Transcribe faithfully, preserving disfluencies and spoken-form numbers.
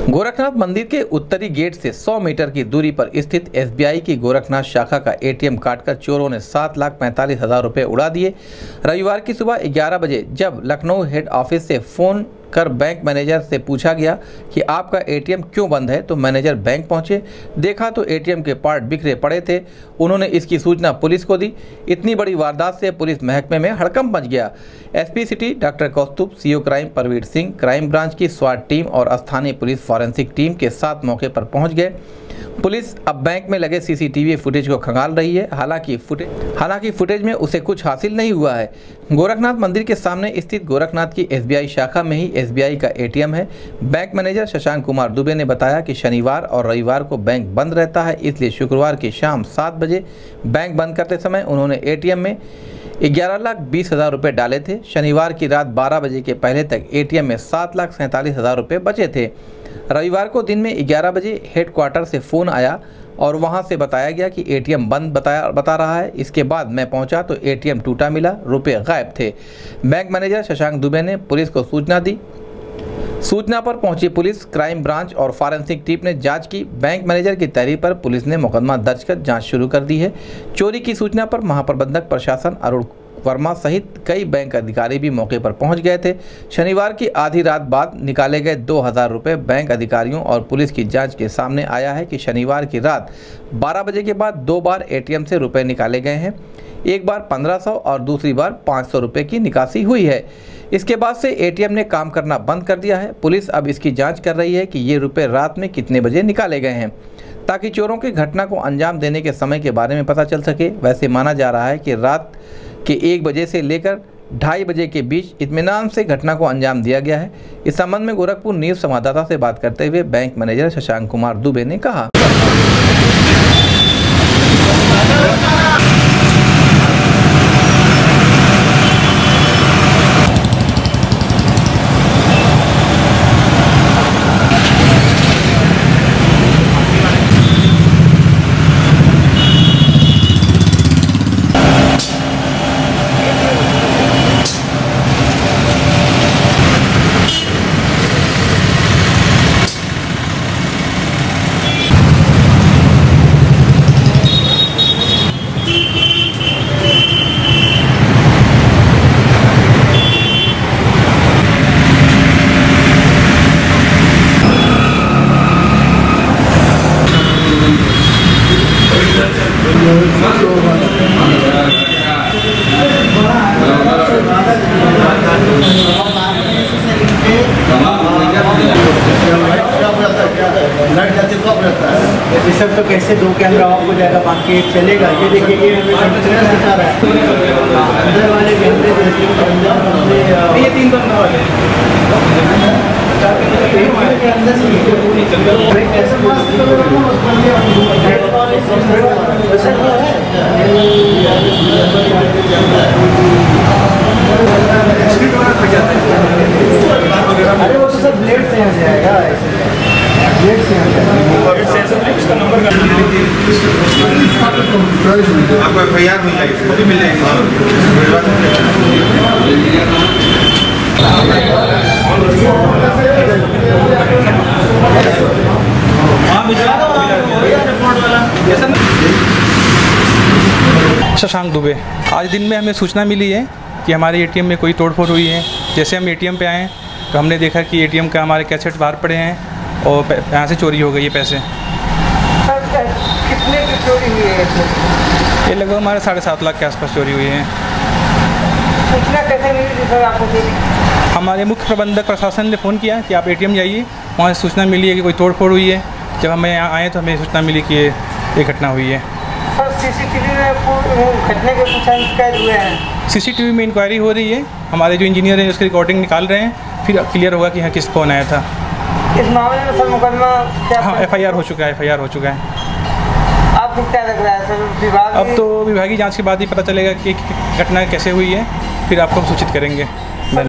गोरखनाथ मंदिर के उत्तरी गेट से सौ मीटर की दूरी पर स्थित एस बी आई की गोरखनाथ शाखा का ए टी एम काटकर चोरों ने सात लाख पैंतालीस हजार रुपये उड़ा दिए। रविवार की सुबह ग्यारह बजे जब लखनऊ हेड ऑफिस से फोन कर बैंक मैनेजर से पूछा गया कि आपका ए टी एम क्यों बंद है, तो मैनेजर बैंक पहुंचे, देखा तो ए टी एम के पार्ट बिखरे पड़े थे। उन्होंने इसकी सूचना पुलिस को दी। इतनी बड़ी वारदात से पुलिस महकमे में हड़कंप मच गया। S P city doctor Kaustubh, C O crime Parvir Singh, crime branch की स्वाट टीम और स्थानीय पुलिस फॉरेंसिक टीम के साथ मौके पर पहुंच गए। पुलिस अब बैंक में लगे C C T V footage को खंगाल रही है। हालांकि फुटेज हालांकि फुटेज में उसे कुछ हासिल नहीं हुआ है। गोरखनाथ मंदिर के सामने स्थित गोरखनाथ की एस बी आई शाखा में ही एस बी आई का ए टी एम है। बैंक मैनेजर शशांक कुमार दुबे ने बताया कि शनिवार और रविवार को बैंक बंद रहता है, इसलिए शुक्रवार की शाम सात बजे बैंक बंद करते समय उन्होंने ए टी एम में ग्यारह लाख बीस हजार रुपये डाले थे। शनिवार की रात बारह बजे के पहले तक ए टी एम में सात लाख सैंतालीस हजार रुपये बचे थे। रविवार को दिन में ग्यारह बजे हेडक्वार्टर से फ़ोन आया और वहां से बताया गया कि ए टी एम बंद बताया बता रहा है। इसके बाद मैं पहुंचा तो ए टी एम टूटा मिला, रुपए गायब थे। बैंक मैनेजर शशांक दुबे ने पुलिस को सूचना दी। सूचना पर पहुंची पुलिस, क्राइम ब्रांच और फॉरेंसिक टीम ने जांच की। बैंक मैनेजर की तहरीर पर पुलिस ने मुकदमा दर्ज कर जांच शुरू कर दी है। चोरी की सूचना पर महाप्रबंधक प्रशासन अरुण वर्मा सहित कई बैंक अधिकारी भी मौके पर पहुंच गए थे। शनिवार की आधी रात बाद निकाले गए दो हजार रुपये बैंक अधिकारियों और पुलिस की जांच के सामने आया है कि शनिवार की रात बारह बजे के बाद दो बार ए टी एम से रुपए निकाले गए हैं। एक बार पंद्रह सौ और दूसरी बार पाँच सौ रुपये की निकासी हुई है। इसके बाद से ए टी एम ने काम करना बंद कर दिया है। पुलिस अब इसकी जांच कर रही है कि ये रुपए रात में कितने बजे निकाले गए हैं, ताकि चोरों की घटना को अंजाम देने के समय के बारे में पता चल सके। वैसे माना जा रहा है कि रात के एक बजे से लेकर ढाई बजे के बीच इत्मीनान से घटना को अंजाम दिया गया है। इस संबंध में गोरखपुर न्यूज संवाददाता से बात करते हुए बैंक मैनेजर शशांक कुमार दुबे ने कहा। सब तो कैसे दो कैमरा ऑफ हो जाएगा, बाकी एक चलेगा। ये देखिए ये दिखा रहा है अंदर वाले कैमरे, ये तीन बंद वाले अरे वो तो सब ब्लेड से आ जाएगा, ब्लेड से आ जाएगा। आपको एफ आई आर मिल जाएगी, खुद ही मिल जाएगी। शशांक दुबे, आज दिन में हमें सूचना मिली है कि हमारे ए टी एम में कोई तोड़फोड़ हुई है। जैसे हम ए टी एम पे आए तो हमने देखा कि ए टी एम का हमारे कैसेट बाहर पड़े हैं और यहाँ से चोरी हो गई है पैसे। कितने की चोरी हुई है? ये लगभग हमारे साढ़े सात लाख के आसपास चोरी हुई है। सूचना कैसे मिली थी सर आपको? हमारे मुख्य प्रबंधक प्रशासन ने फ़ोन किया कि आप ए टी एम जाइए, वहाँ से सूचना मिली है कि कोई तोड़फोड़ हुई है। जब हम यहाँ आए तो हमें सूचना मिली कि ये घटना हुई है। Sir C C T V में घटने के कुछ कैद हुए हैं? सी सी टी वी में इंक्वायरी हो रही है। हमारे जो इंजीनियर हैं उसकी रिकॉर्डिंग निकाल रहे हैं, फिर क्लियर होगा कि यहाँ किस कौन आया था। इस मामले में सर मुकदमा क्या? हाँ, एफ आई आर हो चुका है, एफ आई आर हो चुका है। आपको क्या लग रहा है सर? विभाग अब तो विभागीय जांच के बाद ही पता चलेगा कि घटना कैसे हुई है, फिर आपको हम सूचित करेंगे।